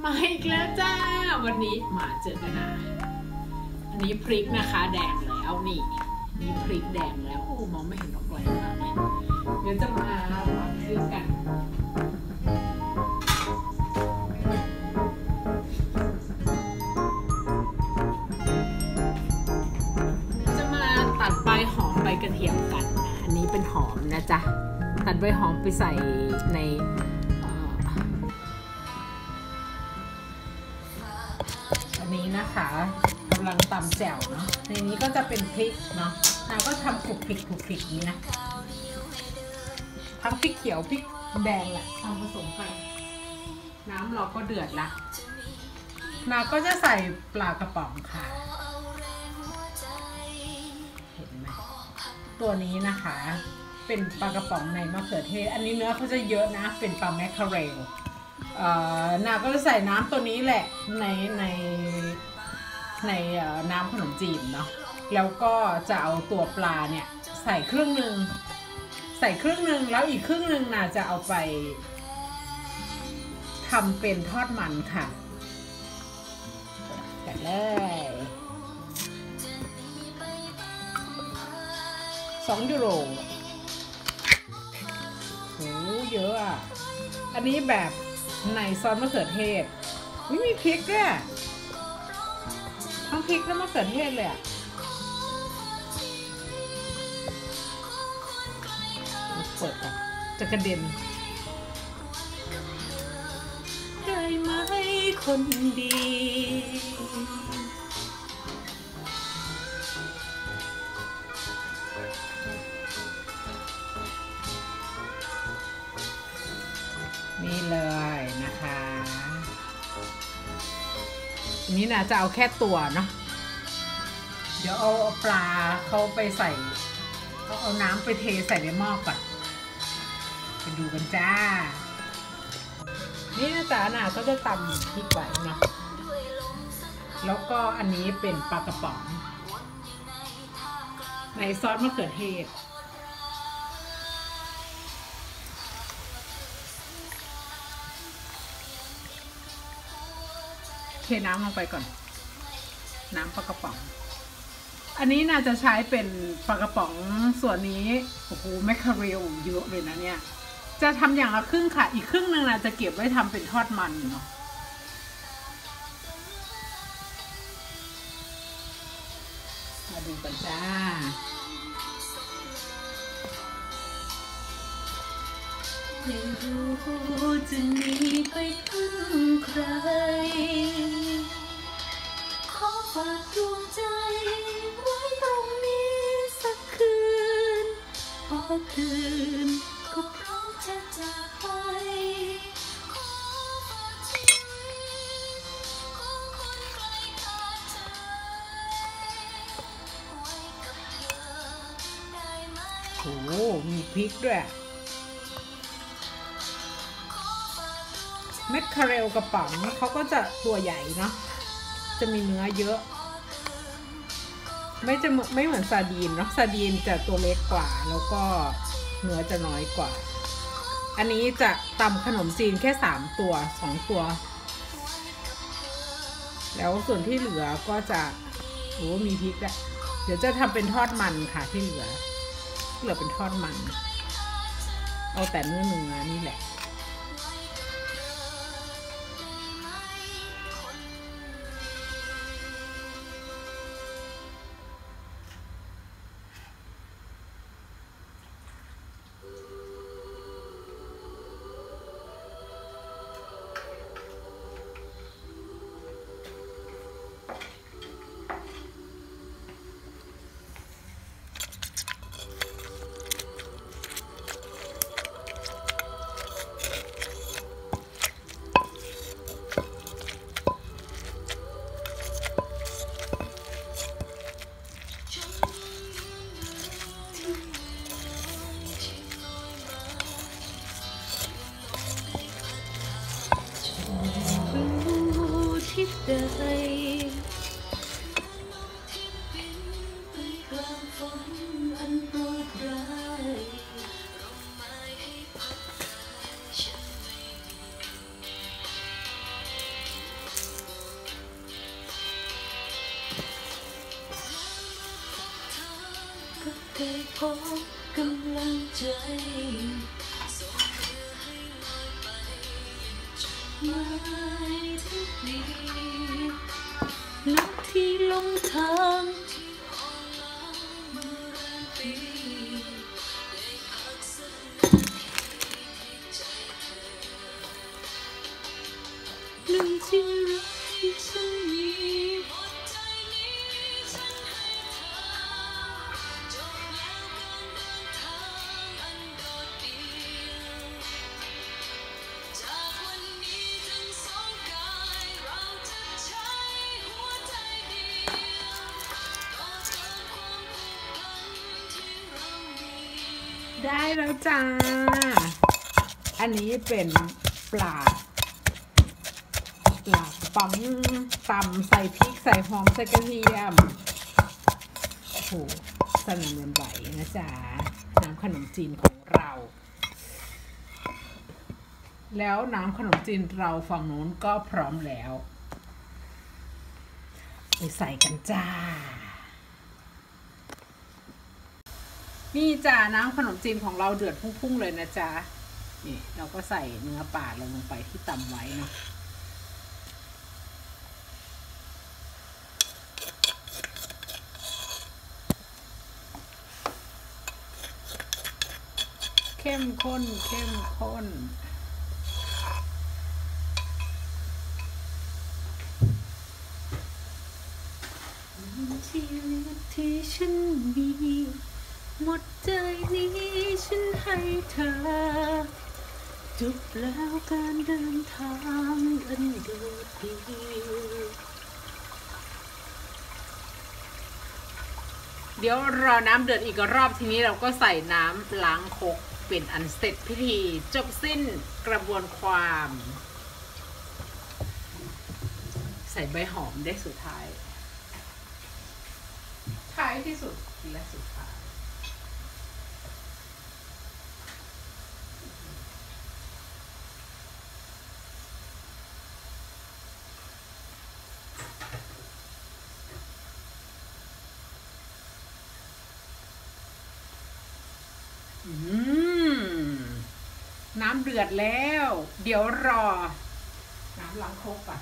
มาอีกแล้วจ้าวันนี้มาเจอกันนะอันนี้พริกนะคะแดงแล้วนี่พริกแดงแล้วโอ้มองไม่เห็นดอกไม้มากเลยเดี๋ยวจะมาเครื่องกันจะมาตัดใบหอมใบกระเทียมกันอันนี้เป็นหอมนะจ๊ะตัดใบหอมไปใส่ในนี้นะคะกำลังตำแจ่วเนาะในนี้ก็จะเป็นพริกเนาะนาก็ทำคลุกพริกนี้นะทั้งพริกเขียวพริกแดงแหละทำผสมกันน้ำเราก็เดือดละนาก็จะใส่ปลากระป๋องค่ะเห็นไหมตัวนี้นะคะเป็นปลากระป๋องในมะเขือเทศอันนี้เนื้อเขาจะเยอะนะเป็นปลาแมคเคอเรลนาก็จะใส่น้ำตัวนี้แหละในน้ำขนมจีนเนาะแล้วก็จะเอาตัวปลาเนี่ยใส่ครึ่งหนึ่งแล้วอีกครึ่งหนึ่งน่าจะเอาไปทำเป็นทอดมันค่ะกันเลย€2โหเยอะอ่ะอันนี้แบบในซอสมะเขือเทศมีพริกด้วยทั้งพริกและมะเขือเทศเลยอ่ะเปิดก่อนจะกระเด็นได้ไหมคนดีนี่เลยนะคะอันนี้นะจะเอาแค่ตัวเนาะเดี๋ยวเอาปลาเขาไปใส่เอาน้ำไปเทใส่ในหม้อก่อนไปดูกันจ้านี่นะจ๊ะน่ะก็จะตำพริกไว้เนาะแล้วก็อันนี้เป็นปลากระป๋องในซอสมะเขือเทศเทน้ำลงไปก่อนน้ำปลากระป๋องอันนี้น่าจะใช้เป็นปลากระป๋องส่วนนี้โอ้โหแมคคาเรลเยอะเลยนะเนี่ยจะทำอย่างละครึ่งค่ะอีกครึ่งนึงนะจะเก็บไว้ทำเป็นทอดมันเนาะมาดูกันจ้าไม่รู้จะหนีไปพึ่งใครขอฝากดวงใจไว้ตรงนี้สักคืนพอตื่นก็พร้อมจะจากไปขอฝากชีวิตของคนไกลขาดใจไว้กับเธอได้ไหมโอ้มีพริกด้วยแมคคาเรลกระป๋องเขาก็จะตัวใหญ่เนาะจะมีเนื้อเยอะไม่เหมือนซาดีนเนาะซาดีนจะตัวเล็กกว่าแล้วก็เนื้อจะน้อยกว่าอันนี้จะตำขนมจีนแค่2 ตัวแล้วส่วนที่เหลือก็จะโอ้มีพริกอะเดี๋ยวจะทำเป็นทอดมันค่ะที่เหลือเป็นทอดมันเอาแต่เนื้อนี่แหละได้พบกำลังใจไม่ทุกดีลักที่ลงทางหนึ่งที่รักที่ฉันมีได้แล้วจ้าอันนี้เป็นปลาปั๊มตำใส่พริกใส่หอมใส่กระเทียมโอ้โหสนั่นหวั่นไหวนะจ๊ะน้ำขนมจีนของเรา แล้วน้ำขนมจีนเราฝั่งนู้นก็พร้อมแล้วไปใส่กันจ้านี่จ้าน้ำขนมจีนของเราเดือดพุ่งๆเลยนะจ๊ะนี่เราก็ใส่เนื้อปลาลงไปที่ตำไว้เนาะเข้มข้นเข้มข้นชีวิตที่ฉันมีหมดใจนี้ฉันให้เธอจบแล้วการเดินทางอันโดดเดี่ยวเดี๋ยวรอน้ำเดือดอีกรอบทีนี้เราก็ใส่น้ำล้างครกเป็นอันเสร็จพิธีจบสิ้นกระบวนความใส่ใบหอมได้สุดท้ายที่สุดและสุดท้ายน้ำเดือดแล้วเดี๋ยวรอน้ำล้างครกก่อน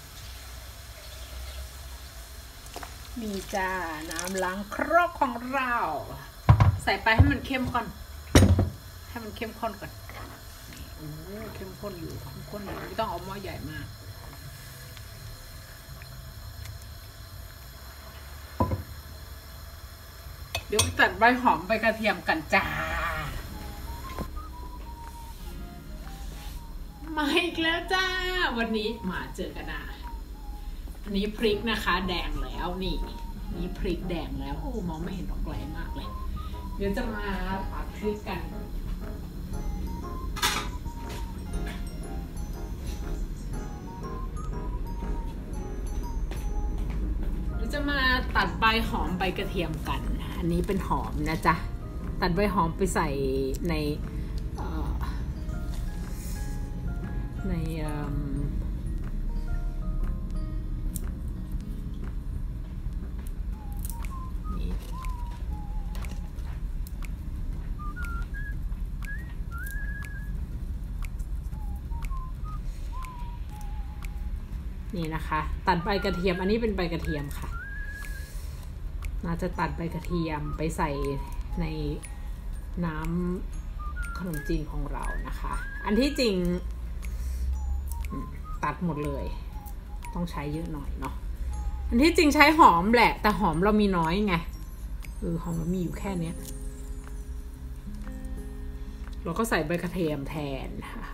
มีจ้าน้ำล้างครกของเราใส่ไปให้มันเข้มข้นให้มันเข้มข้นก่อนเข้มข้นอยู่เข้มข้นอยู่ไม่ต้องเอาหม้อใหญ่มากเดี๋ยวตัดใบหอมใบกระเทียมกันจ้ามาอีกแล้วจ้าวันนี้มาเจอกันนะอันนี้พริกนะคะแดงแล้วนี่พริกแดงแล้วโอ้มองไม่เห็นออกไกลมากเลยเดี๋ยวจะมาผัดพริกกันเดี๋ยวจะมาตัดใบหอมใบกระเทียมกันอันนี้เป็นหอมนะจ๊ะตัดใบหอมไปใส่ในนี่นะคะตัดใบกระเทียมอันนี้เป็นใบกระเทียมค่ะน่าจะตัดใบกระเทียมไปใส่ในน้ำขนมจีนของเรานะคะอันที่จริงตัดหมดเลยต้องใช้เยอะหน่อยเนาะอันที่จริงใช้หอมแหละแต่หอมเรามีน้อยไงหอมเรามีอยู่แค่นี้เราก็ใส่ใบกระเทียมแทน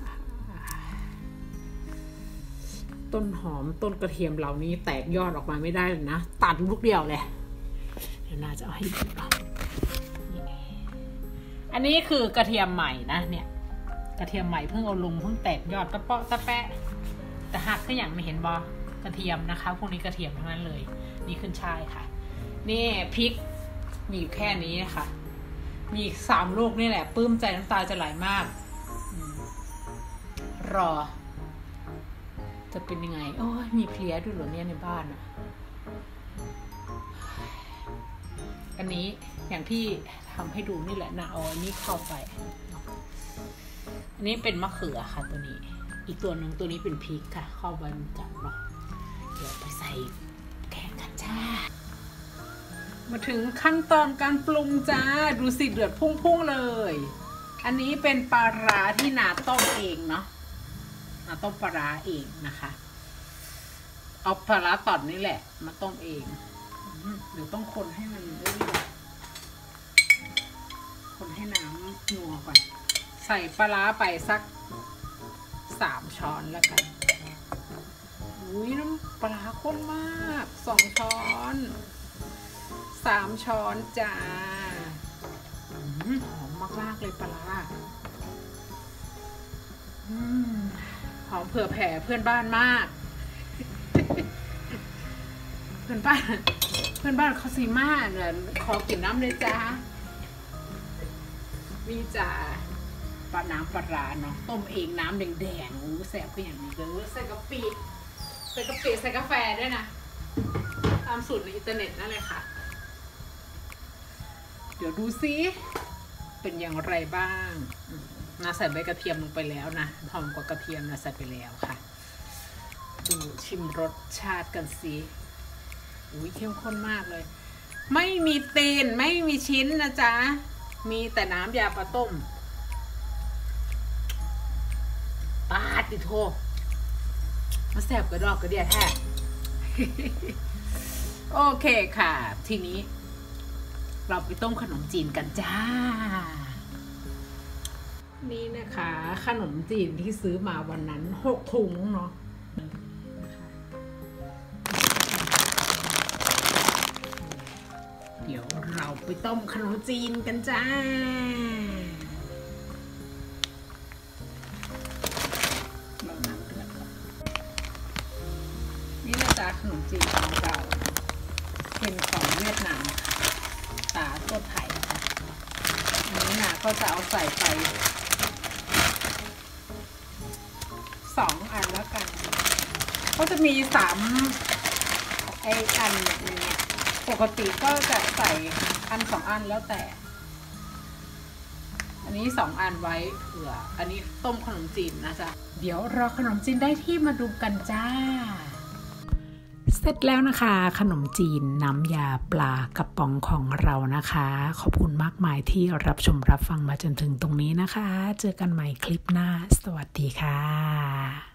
ต้นหอมต้นกระเทียมเรานี่แตกยอดออกมาไม่ได้เลยนะตัดลูกเดียวเลยเดี๋ยวน่าจะเอาให้ดูอันนี้คือกระเทียมใหม่นะเนี่ยกระเทียมใหม่เพิ่งเอาลงเพิ่งแตกยอดตะเปาะตะแปะแต่หักก็อย่างไม่เห็นบอกระเทียมนะคะพวกนี้กระเทียมทั้งนั้นเลยนี่ขึ้นช่ายค่ะนี่พริกมีอยู่แค่นี้นะคะมีอีก3 ลูกนี่แหละปลื้มใจน้ำตาจะไหลมากรอจะเป็นยังไงโอ้ยมีเพลี้ยด้วยเหรอเนี่ยในบ้านอะอันนี้อย่างที่ทำให้ดูนี่แหละนะเอาอันนี้เข้าไปอันนี้เป็นมะเขือค่ะตัวนี้อีกตัวหนึ่งตัวนี้เป็นพริกค่ะเข้าไปจับเนาะเดี๋ยวไปใส่แกงกันจ้ามาถึงขั้นตอนการปรุงจ้าดูสิเดือดพุ่งๆเลยอันนี้เป็นปลาร้าที่นาต้มเองเนาะนาต้มปลาร้าเองนะคะเอาปลาร้าตอนนี่แหละมาต้มเองเดี๋ยวต้องคนให้มันได้คนให้น้ำนัวก่อนใส่ปลาร้าไปสัก3 ช้อนแล้วกันอุ้ยน้ำปลาข้นมาก2 ช้อน3 ช้อนจ้าหอมมากๆเลยปลาร้าหอมเผื่อแผ่เพื่อนบ้านมาก เพื่อนบ้านเขาซีมาเนี่ยขอกินน้ำเลยจ้ามีจ้าปลาน้ำปลาร้าเนาะต้มเองน้ำแดงๆแซ่บก็อย่างนี้เลยใส่กะปิใส่กาแฟด้วยนะตามสูตรในอินเทอร์เน็ตนั่นเลยค่ะเดี๋ยวดูซิเป็นอย่างไรบ้างนะใส่ใบกระเทียมลงไปแล้วนะหอมกว่ากระเทียมนะใส่ไปแล้วค่ะดูชิมรสชาติกันสิอุ้ยเข้มข้นมากเลยไม่มีตีนไม่มีชิ้นนะจ๊ะมีแต่น้ำยาปลาต้มปาดดิโทมาแสบกระดอกกระเดียแท้ โอเคค่ะทีนี้เราไปต้มขนมจีนกันจ้านี่นะคะขนมจีนที่ซื้อมาวันนั้น6 ถุงเนาะเดี๋ยวเราไปต้มขนมจีนกันจ้าเราน้ำเดือดก่อนนี่นะจ๊ะขนมจีนของเราเป็นของเวียดนามตาตัวไทยค่ะอันนี้นะก็จะเอาใส่ไป2 อันแล้วกันก็จะมี3อันเนี่ยปกติก็จะใส่อัน2 อันแล้วแต่อันนี้2 อันไว้เผื่ออันนี้ต้มขนมจีนนะจ๊ะเดี๋ยวรอขนมจีนได้ที่มาดูกันจ้าเสร็จแล้วนะคะขนมจีนน้ำยาปลากระป๋องของเรานะคะขอบคุณมากมายที่รับชมรับฟังมาจนถึงตรงนี้นะคะเจอกันใหม่คลิปหน้าสวัสดีค่ะ